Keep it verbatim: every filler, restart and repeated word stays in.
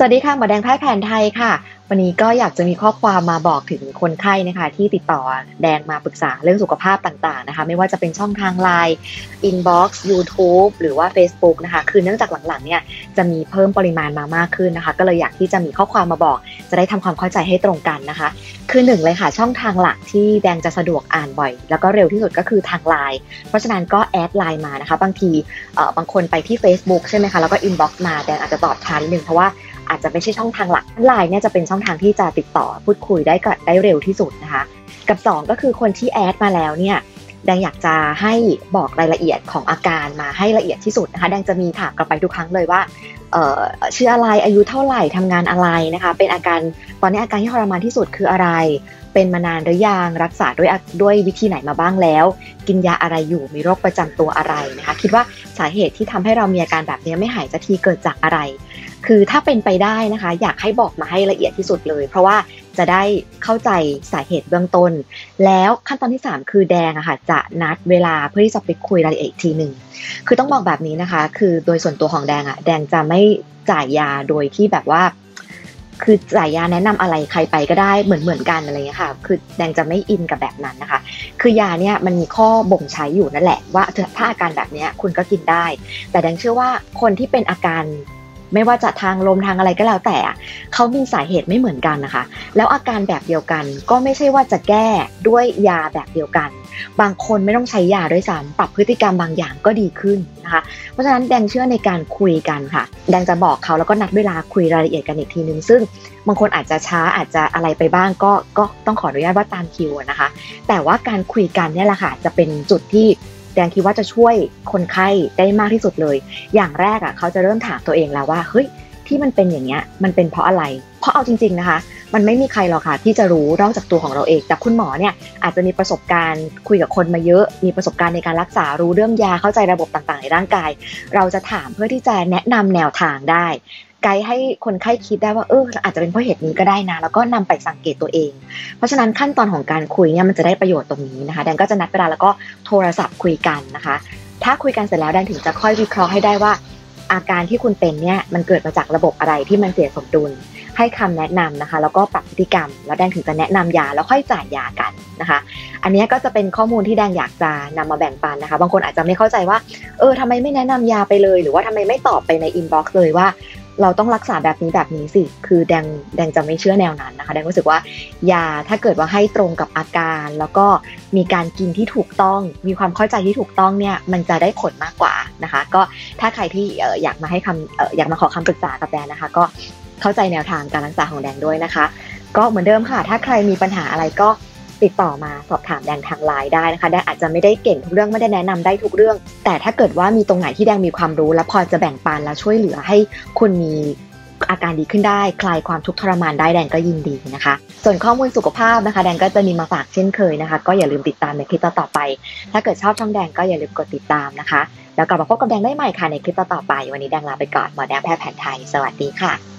สวัสดีค่ะหมอแดงแพทย์แผนไทยค่ะวันนี้ก็อยากจะมีข้อความมาบอกถึงคนไข้นะคะที่ติดต่อแดงมาปรึกษาเรื่องสุขภาพต่างๆนะคะไม่ว่าจะเป็นช่องทาง ไลน์ Inbox YouTube หรือว่า Facebook นะคะคือเนื่องจากหลังๆเนี่ยจะมีเพิ่มปริมาณมามากขึ้นนะคะก็เลยอยากที่จะมีข้อความมาบอกจะได้ทำความเข้าใจให้ตรงกันนะคะคือหนึ่งเลยค่ะช่องทางหลักที่แดงจะสะดวกอ่านบ่อยแล้วก็เร็วที่สุดก็คือทาง ไลน์ เพราะฉะนั้นก็แอด ไลน์ มานะคะบางทีเอ่อบางคนไปที่ Facebook ใช่ไหมคะแล้วก็ Inbox มาแดงอาจจะตอบช้านิดนึงเพราะว่าอาจจะไม่ใช่ช่องทางหลัก ไลน์ เนี่ยจะเป็นช่องทางที่จะติดต่อพูดคุยได้ก็ได้เร็วที่สุดนะคะกับสองก็คือคนที่แอดมาแล้วเนี่ยแดงอยากจะให้บอกรายละเอียดของอาการมาให้ละเอียดที่สุดนะคะแดงจะมีถามกลับไปทุกครั้งเลยว่าเอ่อชื่ออะไรอายุเท่าไหร่ทำงานอะไรนะคะเป็นอาการตอนนี้อาการที่ทรมานที่สุดคืออะไรเป็นมานานหรือยังรักษาด้วยด้วยวิธีไหนมาบ้างแล้วกินยาอะไรอยู่มีโรคประจำตัวอะไรนะคะคิดว่าสาเหตุที่ทำให้เรามีอาการแบบนี้ไม่หายสักทีเกิดจากอะไรคือถ้าเป็นไปได้นะคะอยากให้บอกมาให้ละเอียดที่สุดเลยเพราะว่าจะได้เข้าใจสาเหตุเบื้องต้นแล้วขั้นตอนที่สามคือแดงอะค่ะจะนัดเวลาเพื่อที่จะไปคุยรายละเอียดอีกทีนึงคือต้องบอกแบบนี้นะคะคือโดยส่วนตัวของแดงอะแดงจะไม่จ่ายยาโดยที่แบบว่าคือจ่ายยาแนะนำอะไรใครไปก็ได้เหมือนเหมือนกันอะไรเงี้ยค่ะคือแดงจะไม่อินกับแบบนั้นนะคะคือยาเนี่ยมันมีข้อบ่งใช้อยู่นั่นแหละว่าถ้าอาการแบบนี้คุณก็กินได้แต่แดงเชื่อว่าคนที่เป็นอาการไม่ว่าจะทางลมทางอะไรก็แล้วแต่เขามีสาเหตุไม่เหมือนกันนะคะแล้วอาการแบบเดียวกันก็ไม่ใช่ว่าจะแก้ด้วยยาแบบเดียวกันบางคนไม่ต้องใช้ยาด้วยซ้ำปรับพฤติกรรมบางอย่างก็ดีขึ้นนะคะเพราะฉะนั้นแดงเชื่อในการคุยกันค่ะแดงจะบอกเขาแล้วก็นัดเวลาคุยรายละเอียดกันอีกทีนึงซึ่งบางคนอาจจะช้าอาจจะอะไรไปบ้างก็ก็ต้องขออนุญาตว่าตามคิวนะคะแต่ว่าการคุยกันเนี่ยแหละค่ะจะเป็นจุดที่แดงคิดว่าจะช่วยคนไข้ได้มากที่สุดเลยอย่างแรกอ่ะเขาจะเริ่มถามตัวเองแล้วว่าเฮ้ยที่มันเป็นอย่างเงี้ยมันเป็นเพราะอะไรเพราะเอาจริงๆนะคะมันไม่มีใครหรอกค่ะที่จะรู้นอกจากตัวของเราเองแต่คุณหมอเนี่ยอาจจะมีประสบการณ์คุยกับคนมาเยอะมีประสบการณ์ในการรักษารู้เรื่องยาเข้าใจระบบต่างๆในร่างกายเราจะถามเพื่อที่จะแนะนำแนวทางได้ไกด์ให้คนไข้คิดได้ว่าเอออาจจะเป็นเพราะเหตุนี้ก็ได้นะแล้วก็นำไปสังเกตตัวเองเพราะฉะนั้นขั้นตอนของการคุยเนี่ยมันจะได้ประโยชน์ตรงนี้นะคะแดงก็จะนัดเวลาแล้วก็โทรศัพท์คุยกันนะคะถ้าคุยกันเสร็จแล้วแดงถึงจะค่อยวิเคราะห์ให้ได้ว่าอาการที่คุณเป็นเนี่ยมันเกิดมาจากระบบอะไรที่มันเสียสมดุลให้คำแนะนำนะคะแล้วก็ปรับพฤติกรรมแล้วแดงถึงจะแนะนำยาแล้วค่อยจ่ายยากันนะคะอันนี้ก็จะเป็นข้อมูลที่แดงอยากจะนำมาแบ่งปันนะคะบางคนอาจจะไม่เข้าใจว่าเออทำไมไม่แนะนำยาไปเลยหรือว่าทำไมไม่ตอบไปในอินบ็อกซ์เลยว่าเราต้องรักษาแบบนี้แบบนี้สิคือแดงแดงจะไม่เชื่อแนวนั้นนะคะแดงรู้สึกว่ายาถ้าเกิดว่าให้ตรงกับอาการแล้วก็มีการกินที่ถูกต้องมีความเข้าใจที่ถูกต้องเนี่ยมันจะได้ผลมากกว่านะคะก็ถ้าใครที่เอ่ออยากมาให้คำเอ่ออยากมาขอคำปรึกษากับแดงนะคะก็เข้าใจแนวทางการรักษาของแดงด้วยนะคะก็เหมือนเดิมค่ะถ้าใครมีปัญหาอะไรก็ติดต่อมาสอบถามแดงทาง ไลน์ ได้นะคะแดงอาจจะไม่ได้เก่งทุกเรื่องไม่ได้แนะนำได้ทุกเรื่องแต่ถ้าเกิดว่ามีตรงไหนที่แดงมีความรู้และพอจะแบ่งปันและช่วยเหลือให้คุณมีอาการดีขึ้นได้คลายความทุกข์ทรมานได้แดงก็ยินดีนะคะส่วนข้อมูลสุขภาพนะคะแดงก็จะมีมาฝากเช่นเคยนะคะก็อย่าลืมติดตามในคลิปต่อไปถ้าเกิดชอบช่องแดงก็อย่าลืมกดติดตามนะคะแล้วกลับมาพบกับแดงได้ใหม่ค่ะในคลิปต่อไปวันนี้แดงลาไปก่อนหมอแดงแพทย์แผนไทยสวัสดีค่ะ